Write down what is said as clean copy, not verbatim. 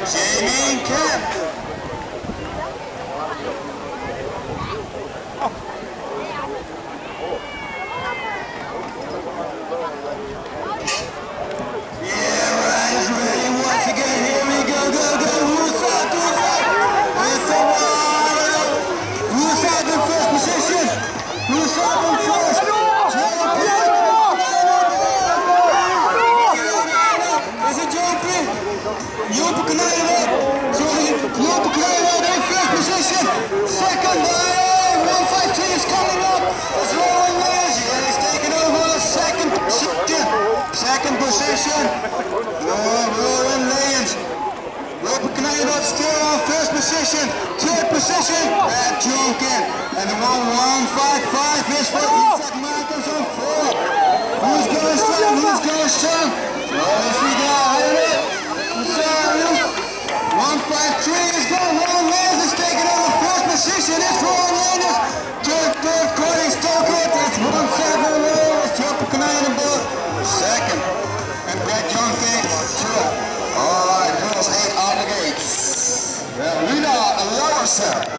Jamie Kemp. Yeah, right, is ready once again. Here we go, go, go. Who's up, who's up? It's a while. Who's up in first position? Who's up in first? Is it jumping? Joop Knijlen. Sorry, Joop Knijlen in first position. Second, 153 is coming up. It's Roland Lewis. Yeah, he's taking over second position. Second position. Roland Lewis. Joop Knijlen still on first position. Third position. And Jonkin. And the 155 is for Isaac Martens on 4. Who's going strong? Who's going strong? Oh, is he there? 153 is going. Roland Lewis is taking over first position. It's Roland Lewis. Third quarter is Tokyo. It's 171. It's Joop Knijlen second. And Brett Jonkin third. Alright, girls 8 out of the gates. Rita Larsen.